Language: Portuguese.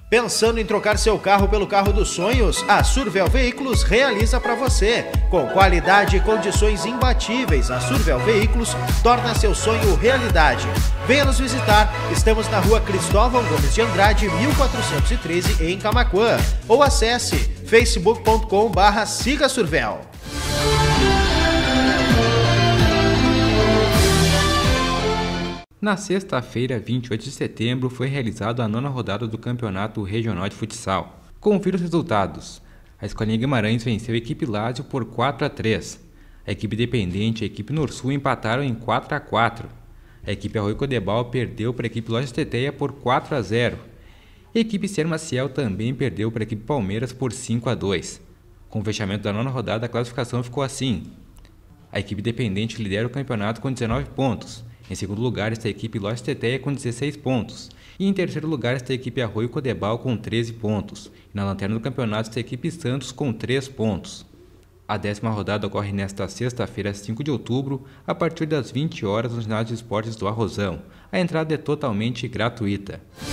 Pensando em trocar seu carro pelo carro dos sonhos? A Survel Veículos realiza para você. Com qualidade e condições imbatíveis, a Survel Veículos torna seu sonho realidade. Venha nos visitar. Estamos na rua Cristóvão Gomes de Andrade, 1413, em Camaquã. Ou acesse facebook.com/siga-survel. Na sexta-feira, 28 de setembro, foi realizada a 9ª rodada do Campeonato Regional de Futsal. Confira os resultados. A Escolinha Guimarães venceu a equipe Lázio por 4-3. A equipe Independente e a equipe Norsul empataram em 4-4. A equipe Arroio Codebal perdeu para a equipe Lojas Teteia por 4-0. E a equipe Ser Maciel também perdeu para a equipe Palmeiras por 5-2. Com o fechamento da 9ª rodada, a classificação ficou assim. A equipe Independente lidera o campeonato com 19 pontos. Em segundo lugar está a equipe Lojas Teteia com 16 pontos. E em terceiro lugar está a equipe Arroio Codebal com 13 pontos. E na lanterna do campeonato está a equipe Santos com 3 pontos. A 10ª rodada ocorre nesta sexta-feira, 5 de outubro, a partir das 20 horas no ginásio de esportes do Arrozão. A entrada é totalmente gratuita.